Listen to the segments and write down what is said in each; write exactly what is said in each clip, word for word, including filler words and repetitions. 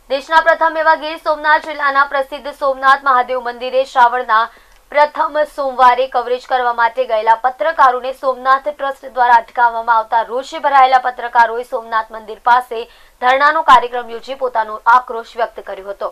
દેશના પ્રથમ એવા ગીર સોમનાથ જિલ્લાના પ્રસિદ્ધ સોમનાથ મહાદેવ મંદિરે શ્રાવણના પ્રથમ સોમવારે કવરેજ કરવા માટે ગયેલા પત્રકારોને સોમનાથ ટ્રસ્ટ દ્વારા અટકાવવામાં આવતા રોષે ભરાયેલા પત્રકારોએ સોમનાથ મંદિર પાસે ધરણાનો કાર્યક્રમ યોજી પોતાનો આક્રોશ વ્યક્ત કર્યો હતો।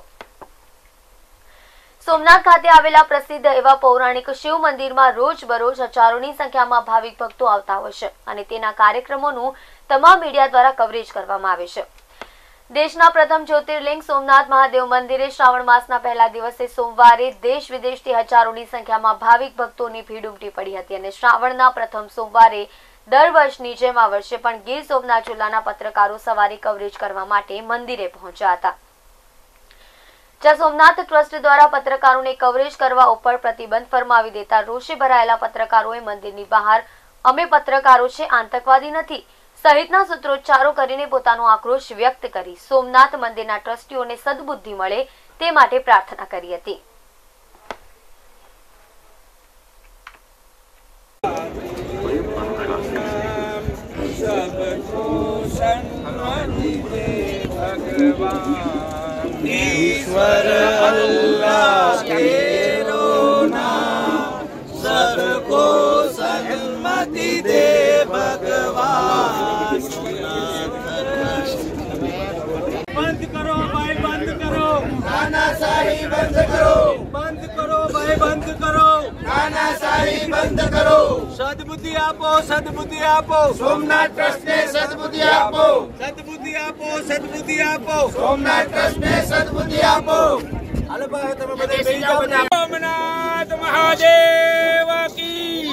સોમનાથ ખાતે આવેલા પ્રસિદ્ધ એવા પૌરાણિક શિવ મંદિરમાં રોજબરોજ હજારોની સંખ્યામાં ભાવિક ભક્તો આવતા હોય છે અને તેના કાર્યક્રમોનું તમામ મીડિયા દ્વારા કવરેજ કરવામાં આવે છે। દેશના પ્રથમ જ્યોતિર્લિંગ સોમનાથ મહાદેવ મંદિરે શ્રાવણ માસના પહેલા દિવસે સોમવારે દેશ વિદેશથી હજારોની સંખ્યામાં ભાવિક ભક્તોની ભીડ ઉમટી પડી હતી અને શ્રાવણના પ્રથમ સોમવારે દર વર્ષની જેમ આ વર્ષે પણ ગીર સોમનાથ જિલ્લાના પત્રકારો સવારે કવરેજ કરવા માટે મંદિરે પહોંચ્યા હતા। જ્યાં સોમનાથ ટ્રસ્ટ દ્વારા પત્રકારોને કવરેજ કરવા ઉપર પ્રતિબંધ ફરમાવી દેતા રોષે ભરાયેલા પત્રકારોએ મંદિરની બહાર અમે પત્રકારો છે, આતંકવાદી નથી સહિતના સૂત્રોચ્ચારો કરીને પોતાનો આક્રોશ વ્યક્ત કરી સોમનાથ મંદિરના ટ્રસ્ટીઓને સદબુદ્ધિ મળે તે માટે પ્રાર્થના કરી હતી। ईश्वर अल्लाह तेरो नाम सबको सन्मति दे भगवान। बंद करो भाई बंद करो, तानाशाही बंद करो, बंद करो भाई बंद करो, तानाशाही बंद करो। सद्बुद्धि आपो सद्बुद्धि आपो सोमनाथ ट्रस्ट ने सद्बुद्धि आपो, सद्बुद्धि आपो सद्बुद्धि आपो सोमनाथ ट्रस्ट ने सद्बुद्धि आपो। सोमनाथ महादेव की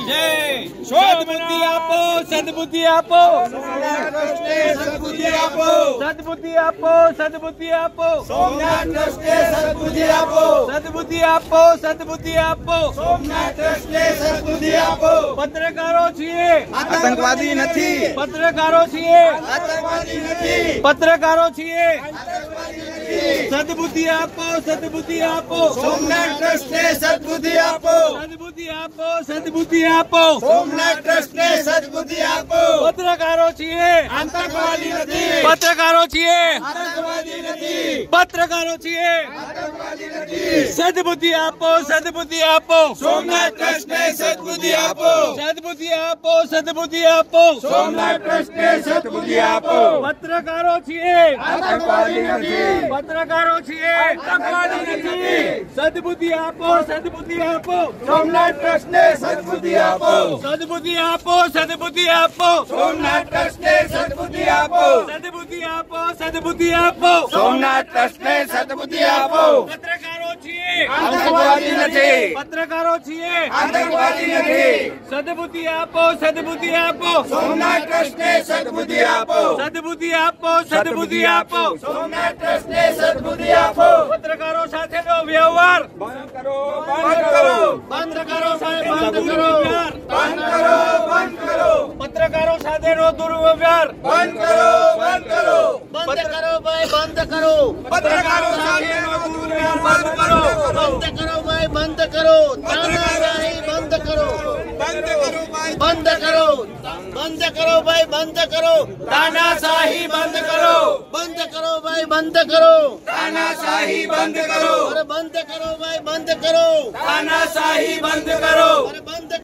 जय। सद्बुद्धि आपो सद्बुद्धि आपो सोमनाथ ट्रस्ट ने सद्बुद्धि आपो, सद्बुद्धि आपो सद्बुद्धि आपो सोमनाथ ट्रस्ट ने सद्बुद्धि आपो, सद्बुद्धि आपो सद्बुद्धि आपो सोमनाथ ट्रस्ट ने सद्बुद्धि आपो। पत्रकारो छीए आतंकवादी નથી, પત્રકારો છીએ આતંકવાદી નથી, પત્રકારો છીએ આતંકવાદી નથી। સદ્બુદ્ધિ આપો સદ્બુદ્ધિ આપો સોમનાથ ટ્રસ્ટ ને સદ્બુદ્ધિ આપો, સદ્બુદ્ધિ આપો સદ્બુદ્ધિ આપો સોમનાથ ટ્રસ્ટ ને સદ્બુદ્ધિ આપો। પત્રકારો છીએ આતંકવાદી નથી, પત્રકારો છીએ આતંકવાદી નથી, પત્રકારો છીએ આતંકવાદી નથી। સદ્બુદ્ધિ આપો સદ્બુદ્ધિ આપો સોમનાથ ટ્રસ્ટ ને સદ્બુદ્ધિ આપો, સદ્બુદ્ધિ આપો સદ્બુદ્ધિ આપો સોમનાથ ટ્રસ્ટ ને સદ્બુદ્ધિ આપો। પત્રકારો છીએ આતંકવાદી નથી, પત્રકારો છીએ આતંકવાદી નથી। સદ્બુદ્ધિ આપો સદ્બુદ્ધિ આપો સોમનાથ ટ્રસ્ટ ને સદ્બુદ્ધિ આપો, સદ્બુદ્ધિ આપો સદ્બુદ્ધિ આપો સોમનાથ ટ્રસ્ટ ને સદ્બુદ્ધિ આપો, સદ્બુદ્ધિ આપો સદ્બુદ્ધિ આપો સોમનાથ ટ્રસ્ટ ને સદ્બુદ્ધિ આપો। પત્રકારો છીએ આતંકવાદી નથી, પત્રકારો છીએ આતંકવાદી નથી। સદ્બુદ્ધિ આપો સદ્બુદ્ધિ આપો સોમનાથ ટ્રસ્ટ ને સદ્બુદ્ધિ આપો, સદ્બુદ્ધિ આપો સદ્બુદ્ધિ આપો સોમનાથ ટ્રસ્ટ ને સદ્બુદ્ધિ આપો। પત્રકારો સાથેનો વ્યવહાર બંધ કરો બંધ કરો બંધ કરો સાહેબ બંધ કરો બંધ કરો બંધ કરો। પત્રકારો સાથેનો દુર્વ્યવહાર બંધ કરો બંધ કરો બંધ કરો ભાઈ બંધ કરો। પત્રકારો સાથેનો દુર્વ્યવહાર બંધ કરો બંધ કરો ભાઈ બંધ કરો। તાનાશાહી બંધ કરો બંધ કરો ભાઈ બંધ કરો બંધ કરો ભાઈ બંધ કરો। તાનાશાહી બંધ કરો બંધ કરો ભાઈ બંધ કરો। તાનાશાહી બંધ કરો, અરે બંધ કરો ભાઈ બંધ કરો। તાનાશાહી બંધ કરો, અરે બંધ